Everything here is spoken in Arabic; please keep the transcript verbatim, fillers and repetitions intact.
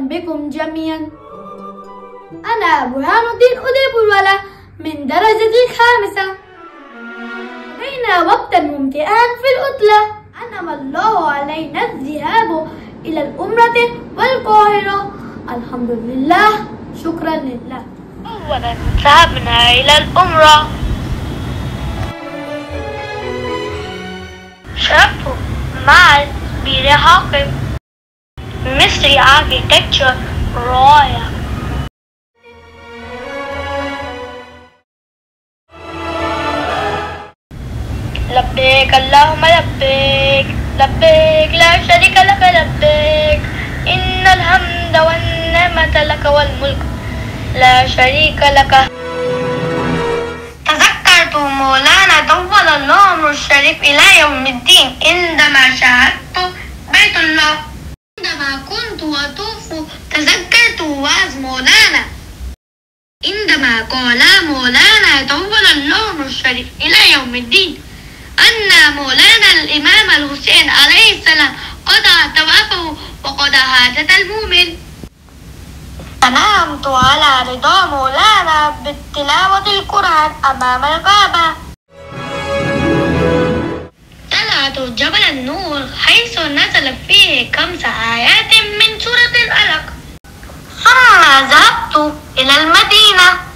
بكم جميعا. أنا برهان الدين أديب الولا من درجة الخامسة. لدينا وقتا ممتعا في العطلة. أنعم الله علينا الذهاب إلى العمرة والقاهرة. الحمد لله، شكرا لله. أولا ذهبنا إلى العمرة. شرفت مع برحاق مصري architecture رائع. لبيك اللهم لبيك، لبيك لا شريك لك لبيك، إن الحمد والنعمة لك والملك لا شريك لك. تذكرت مولانا طول الله عمره الشريف إلى يوم الدين عندما شاهدت بيت الله. عندما كنت أطوف تذكرت وعظ مولانا عندما قال مولانا طول الله عمره الشريف إلى يوم الدين أن مولانا الإمام الحسين عليه السلام قضى توافه وقضى حاجة المؤمن. نمت على رضا مولانا بتلاوة القرآن أمام الكعبة. طلعت جبل النور حيث نزل فيه خمس آيات من سورة الألق. ثم ذهبت إلى المدينة.